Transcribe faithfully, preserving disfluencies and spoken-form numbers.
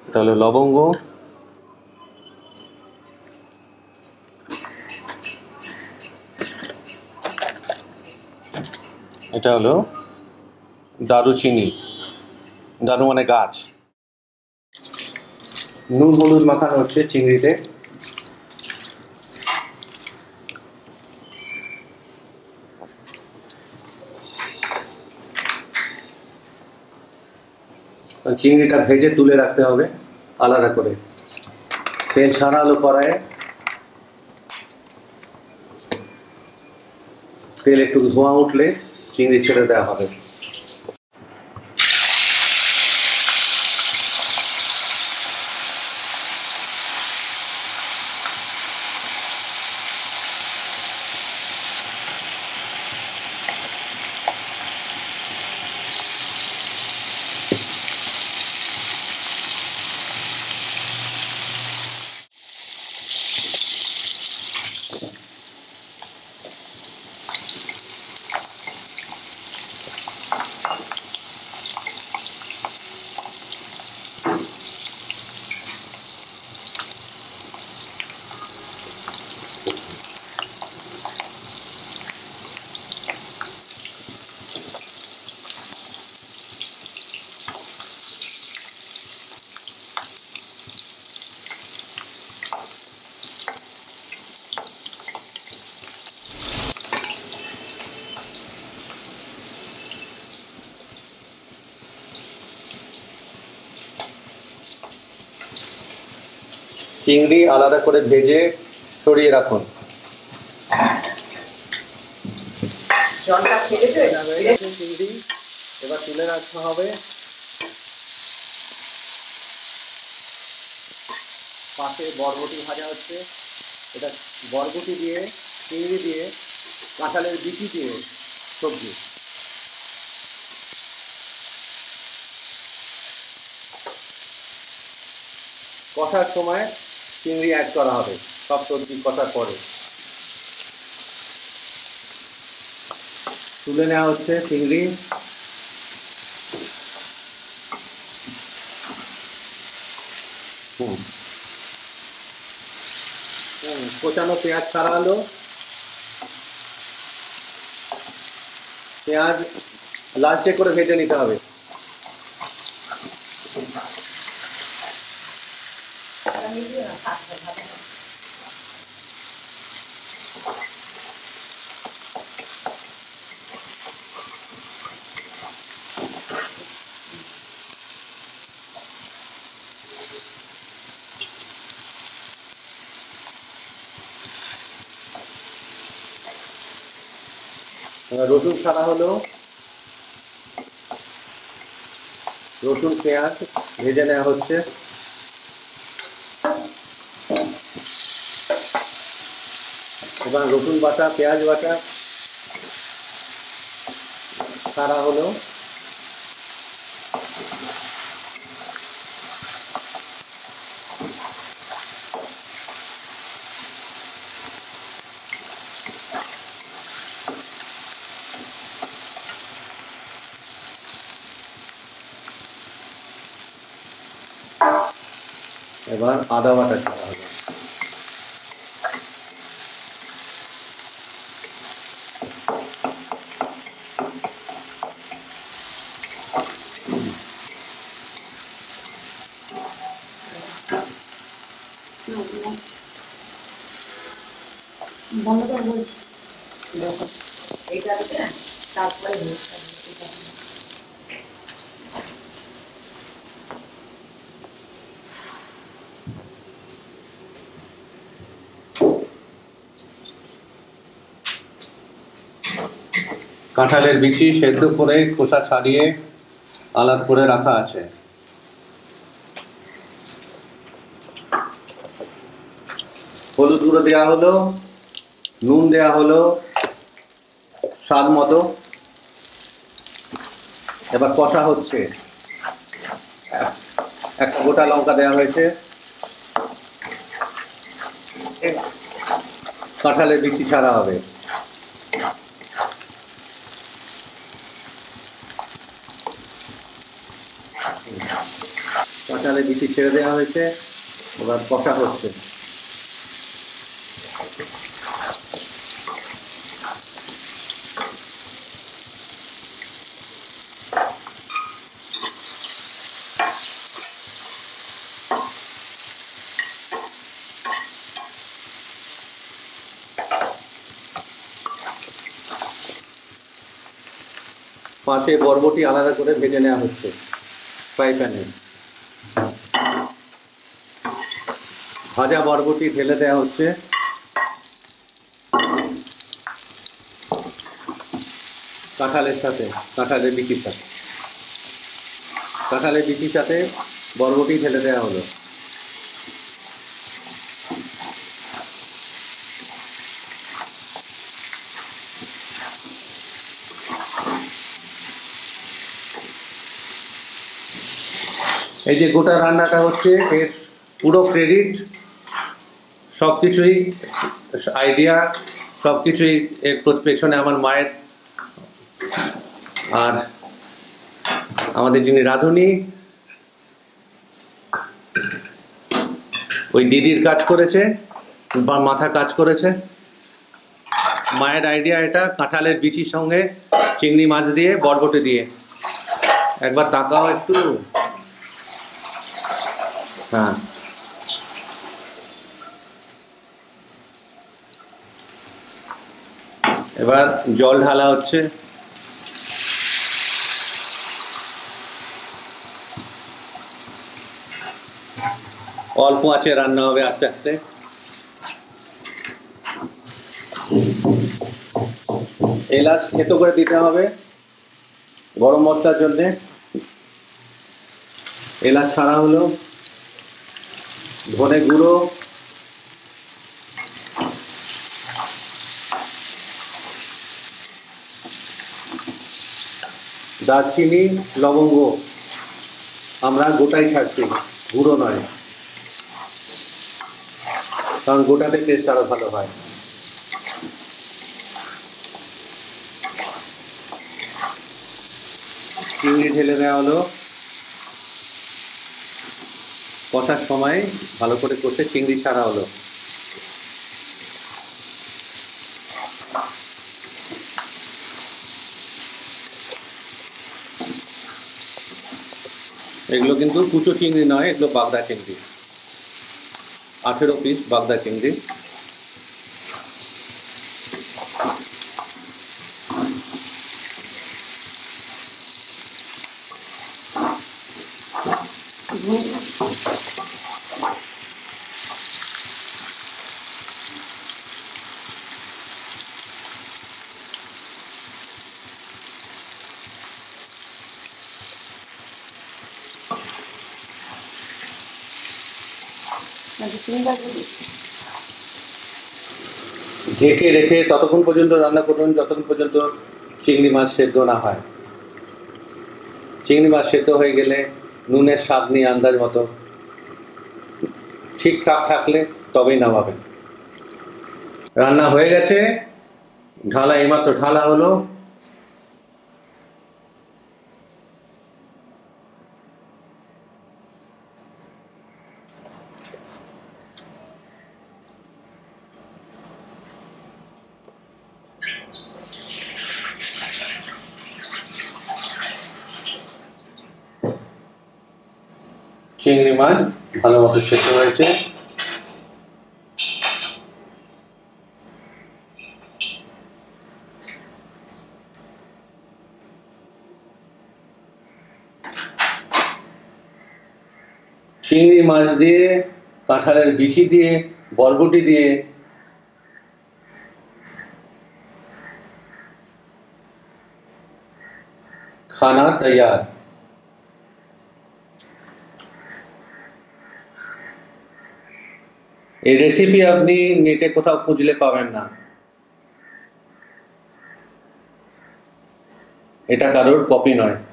এটা হলো লবঙ্গ, এটা হলো দারুচিনি, দারু মানে গাছ। নুন হলুদ মাখানো হচ্ছে চিংড়িতে। চিংড়িটা ভেজে তুলে রাখতে হবে আলাদা করে। তেল ছাড়ালো কড়াইয়ে, তেল একটু ধোঁয়া উঠলে চিংড়ি ছেড়ে দেওয়া হবে। চিংড়ি আলাদা করে ভেজে সরিয়ে রাখুন। চিংড়ি এবার তুলে রাখতে হবে। পাশে বরবটি ভাজা হচ্ছে, এটা বরবটি দিয়ে, চিংড়ি দিয়ে, কাঁঠালের বিচি দিয়ে সবজি। কষার সময় চিংড়ি অ্যাড করা হবে সব সবজি কষার পরে। তুলে নেওয়া হচ্ছে চিংড়ি। হুম কোচানো পেঁয়াজ ছাড়া হলো। পেঁয়াজ লালচে করে ভেজে নিতে হবে। রসুন ছাড়া হলো। রসুন পেঁয়াজ ভেজে নেওয়া হচ্ছে। এবার রসুন বাটা পেঁয়াজ বাটা ছাড়া হলো। এবার আদা বাটা ছাড়া হলো। কাঁঠালের বিচি সেদ্ধ করে খোসা ছাড়িয়ে আলাদা করে রাখা আছে। হলুদ গুঁড়ো দেওয়া হলো, নুন দেওয়া হলো স্বাদ মতো। এবার কষা হচ্ছে। একটা গোটা লঙ্কা দেওয়া হয়েছে। কাঁঠালের বিচি ছাড়া হবে। কাঁঠালের বিচি ছেড়ে দেওয়া হয়েছে, এবার কষা হচ্ছে। পাশে বরবটি আলাদা করে ভেজে নেওয়া হচ্ছে ফ্রাই প্যানে। ভাজা বরবটি ঢেলে দেওয়া হচ্ছে। কাঁঠালের সাথে, কাঁঠালের বিচির সাথে কাঁঠালের বিচির সাথে বরবটি ঢেলে দেওয়া হলো। এই যে গোটা রান্নাটা হচ্ছে, এর পুরো ক্রেডিট, সব কিছুই আইডিয়া, সব কিছুই এর পেছনে আমার মায়ের আর আমাদের যিনি রাঁধুনি ওই দিদির কাজ করেছে বা মাথা কাজ করেছে। মায়ের আইডিয়া এটা, কাঁঠালের বিচির সঙ্গে চিংড়ি মাছ দিয়ে বরবটি দিয়ে। একবার তাকাও একটু। হ্যাঁ, এবার জল ঢালা হচ্ছে। অল্প আঁচে রান্না হবে আস্তে আস্তে। এলাচ থেতো করে দিতে হবে গরম মশলার জন্য। এলাচ ছাড়া হলো, ধনে গুঁড়ো, দারচিনি, লবঙ্গ আমরা গোটাই ছাড়ছি, গুঁড়ো নয়, কারণ গোটাতে টেস্ট আরো ভালো হয়। চিংড়ি ঢেলে দেওয়া হলো। কষার সময় ভালো করে কষে চিংড়ি ছাড়া হলো। এগুলো কিন্তু কুচো চিংড়ি নয়, এগুলো বাগদা চিংড়ি, আঠেরো পিস বাগদা চিংড়ি। ঢেকে রেখে ততক্ষণ পর্যন্ত রান্না করুন যতক্ষণ পর্যন্ত চিংড়ি মাছ সেদ্ধ না হয়। চিংড়ি মাছ সেদ্ধ হয়ে গেলে নুনের স্বাদ নিয়ে আন্দাজ মতো ঠিকঠাক থাকলে তবেই নামাবেন। রান্না হয়ে গেছে, ঢালা এইমাত্র ঢালা হলো। চিংড়ি মাছ ভালো মতো সেদ্ধ হয়েছে। চিংড়ি মাছ দিয়ে, কাঁঠালের বিচি দিয়ে, বরবটি দিয়ে খানা তৈয়ার। এই রেসিপি আপনি নেটে কোথাও খুঁজলে পাবেন না, এটা কারোর কপি নয়।